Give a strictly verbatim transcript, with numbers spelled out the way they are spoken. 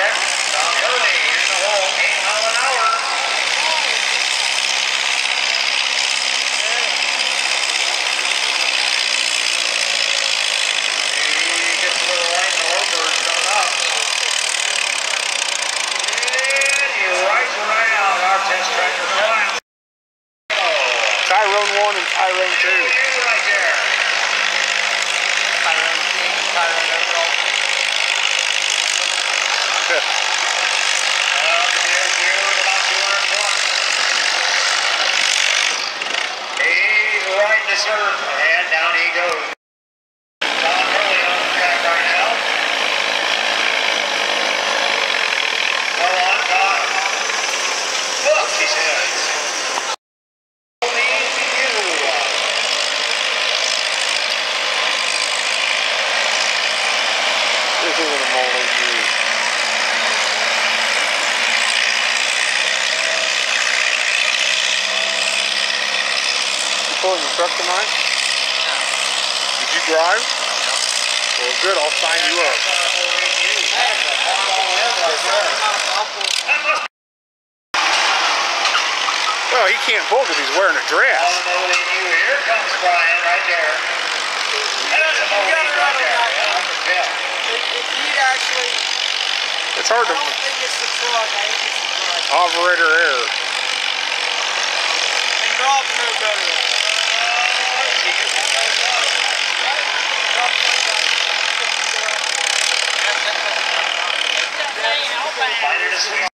check. Tom Hurley in the hole, eight mile an hour. He gets a little light in the low bird coming up. And he rides right out. Our test tractor flying. Tyrone one and Tyrone two. Right there. Tyrone King, Tyrone overall. Up in the air view at about two hundred plus. He's right to serve, and down he goes. Don Hurley on the track right now. Well on, Don. Look, he says. Only you. This isn't a Molly U. Pulling the truck tonight? No. Did you drive? No. Well, good. I'll sign you up. Well, he can't pull because he's wearing a dress. Here comes Brian right there. That's a Moline right there. Yeah. If he actually, It's hard I to don't think it's the truck, I think it's the truck. operator error. And Rob's no better than that. Find it a sweet